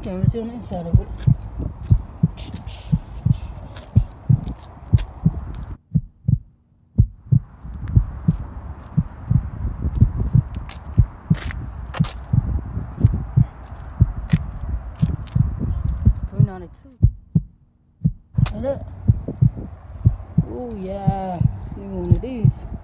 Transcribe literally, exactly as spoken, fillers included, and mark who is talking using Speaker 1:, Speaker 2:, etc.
Speaker 1: can't even see on the inside of it. three ninety-two. Look. Oh yeah. Give me one of these.